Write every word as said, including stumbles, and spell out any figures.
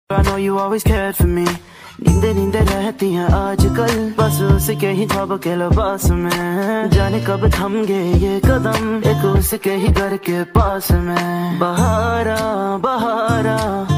I know you always cared for me. नींदे नींदे रहती हैं आजकल, बस उसके ही ख्वाब के लिबास में। जाने कब थम गए ये कदम, एक उसके ही घर के पास में। बहारा बहारा